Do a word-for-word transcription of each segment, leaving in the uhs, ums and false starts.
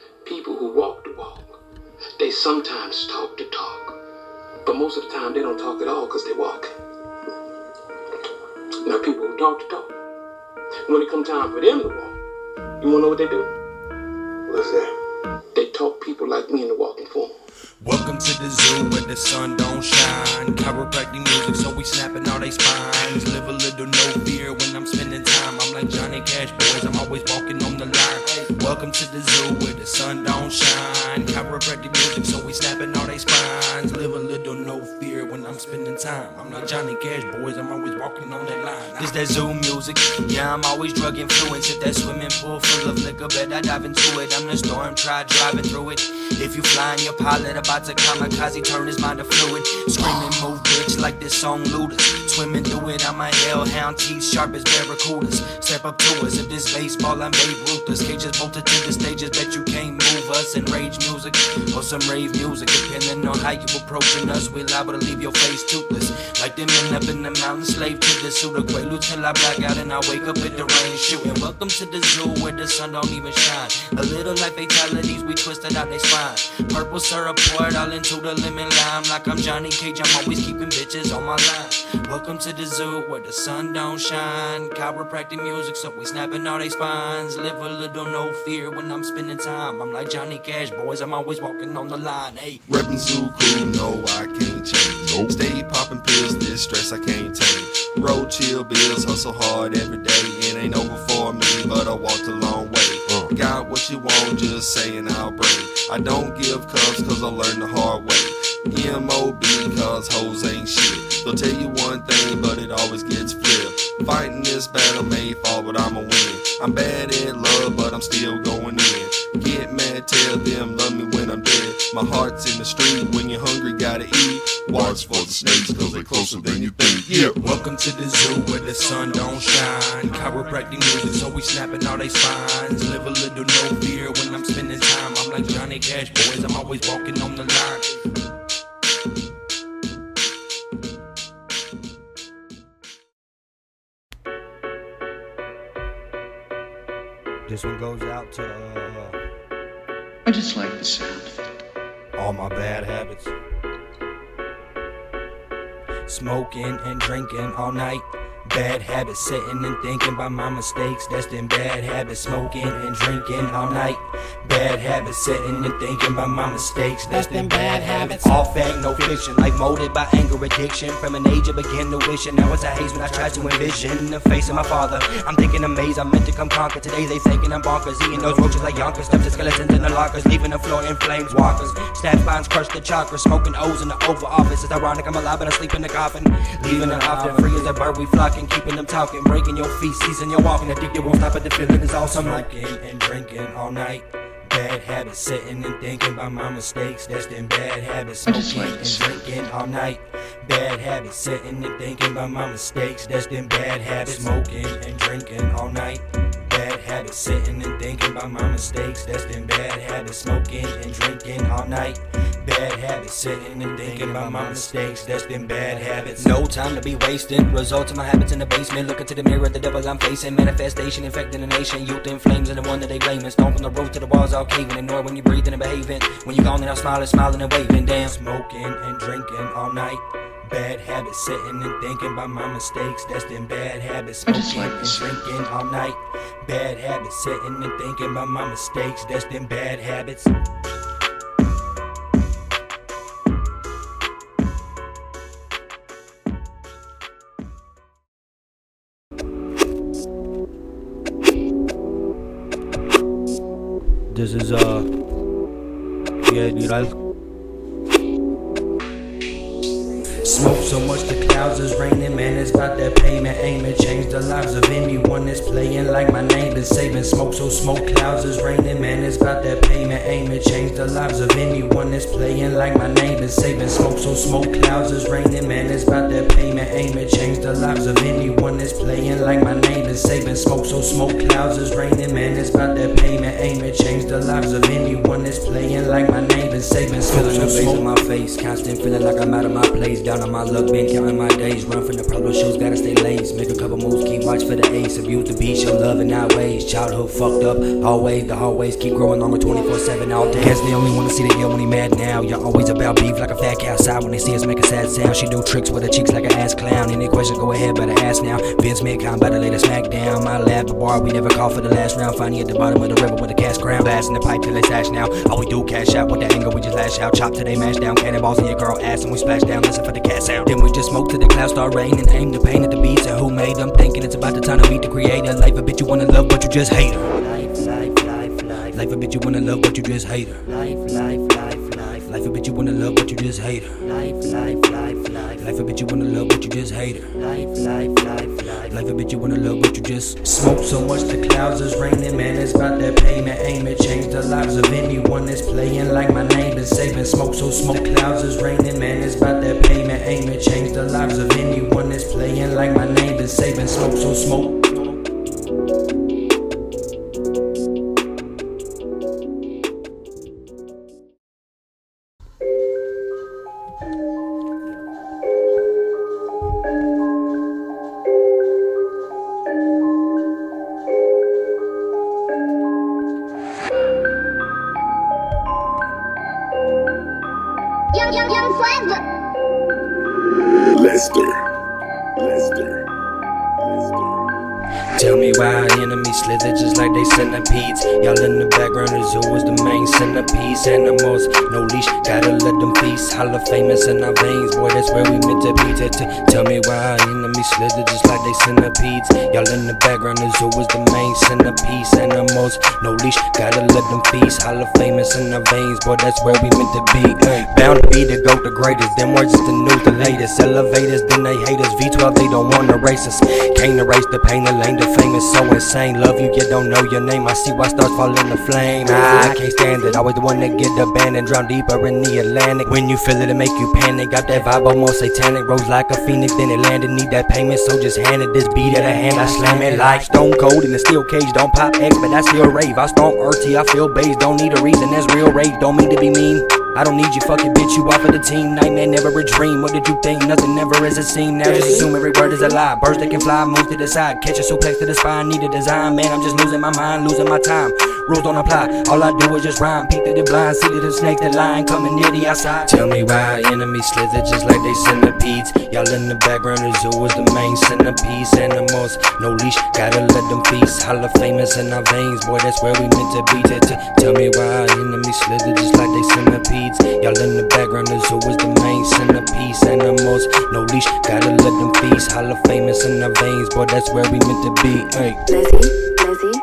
People who walk the walk, they sometimes talk the talk, but most of the time they don't talk at all because they walk. Now people who talk the talk, when it comes time for them to walk, you wanna know what they do? What's that? They talk people like me into walking for them. Welcome to the zoo where the sun don't shine. Chiropractic music, so we snapping all they spines. Live a little, no fear when I'm spending time. I'm like Johnny Cash, boys, I'm always walking on the line. Welcome to the zoo where the sun don't shine. Chiropractic music, so we snapping all they spines. Live a little, no fear when I'm spending time. I'm like Johnny Cash, boys, I'm always walking on that line. This that zoo music, yeah, I'm always drug influenced. If that swimming pool full of liquor, bet I dive into it. I'm the storm, try driving through it. If you flying your pilot about to kamikaze, turn his mind to fluid. Screaming, move, bitch, like this song Ludus. Swimming through it, I'm a hellhound, teeth sharp as barracudas. Step up to us, if this baseball, I'm Babe Ruthless. Cages bolted to the stages, bet you can't move us. And rage music, or some rave music. Depending on how you approaching us, we liable to leave your face toothless. Like them men up in the mountain, slave to the suit of Quaalude till I black out and I wake up with the rain shooting. Welcome to the zoo where the sun don't even shine. A little like fatalities, we twisted out they spine. Purple syrup poured all into the lemon lime. Like I'm Johnny Cage, I'm always keeping bitches on my line. Welcome to the zoo where the sun don't shine. Chiropractic music, so we snapping all they spines. Live a little, no fear when I'm spending time. I'm like Johnny Cash, boys, I'm always walking on the line. Hey, reppin' zoo cool, no, I can't change. Nope. Stay popping pills, this stress I can't tame. Roll chill bills, hustle hard every day. It ain't over for me, but I walked a long way. Uh. Got what you want, just saying I'll bring. I don't give cups cause I learned the hard way. M O B cause hoes ain't shit. They'll tell you one thing but it always gets flipped. Fighting this battle may fall but I'ma win. I'm bad at love but I'm still going in. Get mad, tell them love me when I'm dead. My heart's in the street, when you're hungry gotta eat. Watch for the snakes cause they closer than you think. Yeah. Welcome to the zoo where the sun don't shine. Chiropractic music, so we snapping all they spines. Live a little, no fear when I'm spending time. I'm like Johnny Cash, boys, I'm always walking on the line. This one goes out to uh, I just like the sound of it. All my bad habits. Smoking and drinking all night. Bad habits, sitting and thinking about my mistakes. That's them bad habits. Smoking and drinking all night. Bad habits, sitting and thinking about my mistakes. That's them bad habits. All fact, no fiction. Like molded by anger, addiction. From an age I began to wishing. Now it's a haze when I try to envision the face of my father. I'm thinking amazed, I'm meant to come conquer. Today they thinking I'm bonkers. Eating those roaches like Yonkers. Steps to skeletons in the lockers. Leaving the floor in flames, walkers. Staff spines crush the chakras. Smoking O's in the Oval Office. It's ironic I'm alive but I sleep in the coffin. Leaving the often free as a bird we flocking. Keeping them talking, breaking your feces and you're walking. I think you won't stop at the feeling is awesome. Smoking and drinking all night. Bad habits, sitting and thinking about my mistakes. That's them bad habits. Smoking and drinking all night. Bad habits, sitting and thinking about my mistakes. That's them bad habits. Smoking and drinking all night. Bad habits, sitting and thinking about my mistakes. That's them bad habits. Smoking and drinking all night. Bad habits, sitting and thinking about my mistakes. That's them bad habits. No time to be wasting. Results of my habits in the basement. Look into the mirror, the devil I'm facing. Manifestation infecting the nation. Youth in flames and the one that they blaming. Stone from the roof to the walls all caving. Ignore when you're breathing and behaving. When you're gone then I'm smiling, smiling and waving. Damn. Smoking and drinking all night. Bad habits, sitting and thinking about my mistakes. That's them bad habits. Smoking and drinking all night. Bad habits, sitting and thinking about my mistakes. That's them bad habits. This is uh yeah, dude, I smoke so much the clouds is raining, man, it's about that payment. Aim and change the lives of anyone that's playing like my name is saving. Smoke so smoke clouds is raining, man, it's about that payment. Aim and change the lives of anyone that's playing like my name is saving. Smoke so smoke clouds is raining, man, it's about that payment. Aim and change the lives of anyone that's playing like my name is saving. Smoke so smoke clouds is raining, man, it's about that payment. Aim and change the lives of anyone that's playing like my name is saving. Feeling the bass in my face, constant feeling like I'm out of my place. Down of my luck, been counting my days. Run from the purple shoes, gotta stay laced. Make a couple moves, keep watch for the ace. Abuse the beach, show love in outways. Childhood fucked up, always. The hallways keep growing longer, twenty-four seven all day. Guess they only wanna see the ill when he mad now. Y'all always about beef like a fat cow outside. When they see us make a sad sound, she do tricks with her cheeks like an ass clown. Any question, go ahead, better ask now. Vince McCown, about to lay the smack down. My lab, the bar, we never call for the last round. Find you at the bottom of the river with a cast crown. Blasting the pipe till they sash now. All we do cash out with the anger, we just lash out. Chop till they mash down. Cannonballs in your girl ass and we splash down. Listen for the cat sound. Then we just smoke till the clouds start raining. Aim the pain at the beats and who made them. Thinking it's about the time to meet the creator. Life a bitch you wanna love but you just hate her. Life, life, life, life. Life a bitch you wanna love but you just hate her. Life, life, life, life. Life a bitch you wanna love but you just hate her. Life, life, life, life. Life a bitch you wanna love but you just hate her. Life, life, life, life. Life a bitch you wanna love but you just smoke so much the clouds is raining. Man, it's about that payment. Aim it, change the lives of anyone that's playing like my name is saving. Smoke so smoke the clouds is raining. Man, it's about that payment. Aim it, change the lives of anyone that's playing like my name is saving. Smoke so smoke. Young, young, young forever. Lester. Lester. Lester. Tell me why enemies slither just like they centipedes. Y'all in the background is who is the main centerpiece. Animals, no leash, gotta let them feast. Hall of famous in our veins, boy, that's where we meant to be. Tell me why enemies slither just like they centipedes. Y'all in the background is who is the main centerpiece. Animals, no leash, gotta let them feast. Hall of famous in our veins, boy, that's where we meant to be. Hey, bound to be the GOAT, the greatest. Them words is the news, the latest. Elevators, then they hate us. V twelve, they don't wanna race us. Can't erase the pain, the lane, the famous, so insane. Love you, yet don't know your name. I see why stars fall in the flame. Ah, I can't stand it. Always the one that get abandoned, drown deeper in the Atlantic. When you feel it, it make you panic. Got that vibe almost satanic. Rose like a phoenix, then it landed. Need that payment, so just hand it. This beat at a hand, I slam it like stone cold in the steel cage. Don't pop X, but I still rave. I storm R T, I feel bass. Don't need a reason, that's real rage. Don't mean to be mean. I don't need you, fucking bitch, you off of the team. Nightmare, never a dream. What did you think? Nothing ever is a scene. Now just assume every word is a lie. Birds that can fly, move to the side. Catch a suplex to the spine, need a design. Man, I'm just losing my mind, losing my time. Rules don't apply, all I do is just rhyme. Peek to the blind, see to the snake, the line coming near the outside. Tell me why enemies slither just like they centipedes. Y'all in the background is who is the main centerpiece. Animals, no leash, gotta let them feast. Hall of famous in our veins, boy, that's where we meant to be. Tell me why enemies slither just like they centipedes. Y'all in the background is who is the main centerpiece. Animals, no leash, gotta let them feast. Hall of famous in our veins, boy, that's where we meant to be. Hey. Lizzie, Lizzie.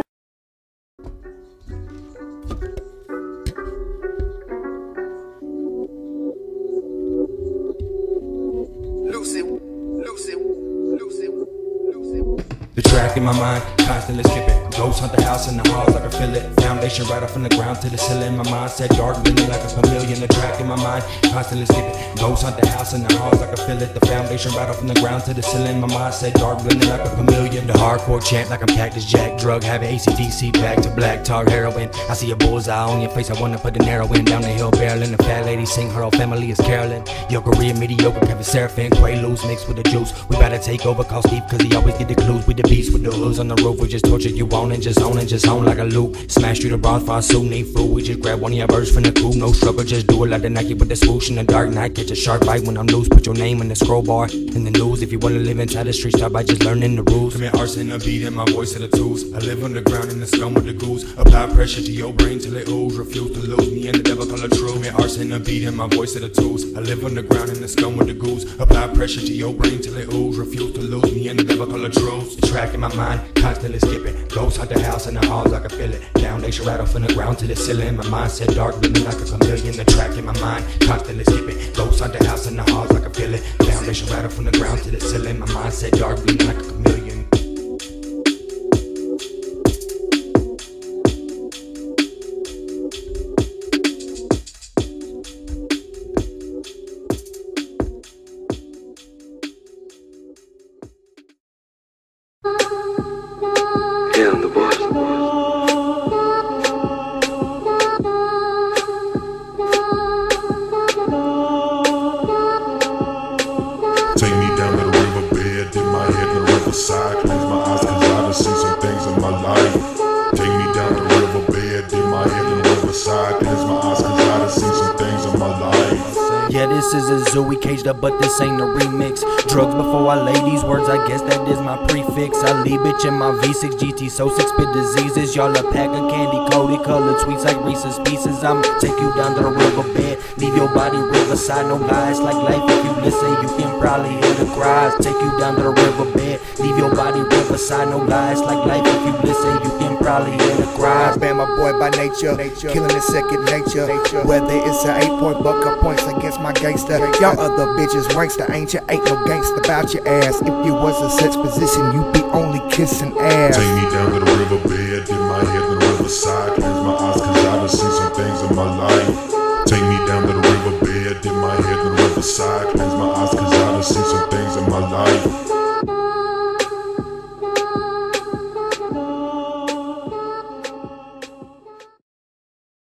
Lucy, Lucy, Lucy, Lucy. The track in my mind, constantly skipping. Ghost hunt the house in the halls, I can feel it. Foundation right off from the ground to the ceiling. My mindset dark, blending like a chameleon. The track in my mind, constantly skipping. Ghost hunt the house in the halls, I can feel it. The foundation right off from the ground to the ceiling. My mindset dark, blending like a chameleon. The hardcore chant like I'm Cactus Jack. Drug habit, A C D C, back to black tar heroin. I see a bullseye on your face, I wanna put an arrow in. Down the hill barreling, the fat lady sing, her whole family is Carolyn. Your career mediocre, Kevin Seraphim, Quaaludes mixed with the juice. We better take over, call Steve, cause he always get the clues. With the beats, with the hoods on the roof, we just torture you on and just own and just on like a loop. Smash through the bronze for our suit, need food. We just grab one of your birds from the coop. No struggle, just do it like the Nike with the swoosh in the dark night. Catch a shark bite when I'm loose. Put your name in the scroll bar in the news. If you wanna live inside the streets, start by just learning the rules. Commit arson, a beat in my voice of the tools. I live underground in the scum with the goose. Apply pressure to your brain till it ooze. Refuse to lose me and the devil call it true. Commit arson, a beat in my voice of the tools. I live underground in the scum with the goose. Apply pressure to your brain till it ooze. Refuse to lose me and the devil call it true. The track in my mind, constantly skipping. Ghost hunt the house in the halls, I can feel it. Foundation right off from the ground to the ceiling. My mindset dark, living like a chameleon. The track in my mind, constantly skipping. Ghost hunt the house in the halls, I can feel it. Foundation right off from the ground to the ceiling. My mindset dark, living like a chameleon. Yeah, I'm the boss. riverside. Cleanse my eyes cause I done seen some things in my life. Yeah, this is a zoo, we caged up, but this ain't a remix. Drugs before I lay these words, I guess that is my prefix. I leave bitch in my V six G T, so sick spit diseases. Y'all a pack of candy coated, colored sweets like Reese's Pieces. I'ma take you down to the riverbed, leave your body riverside. No lies like life, if you listen, you can probably hear the cries. Take you down to the riverbed, leave your body riverside. No lies like life, if you listen, you can probably hear the cries. Bam, my boy by nature, nature. Killing is second nature. nature. Whether it's an eight-point buck or points against my gangster. Y'all other bitches wankster, ain't you? Ain't no gangster about your ass. If you was a sex position, you be only kissing ass. Take me down to the riverbed, dip my head in the riverside. Cleanse my eyes cause I done seen some things in my life. Take me down to the riverbed, dip my head in the riverside.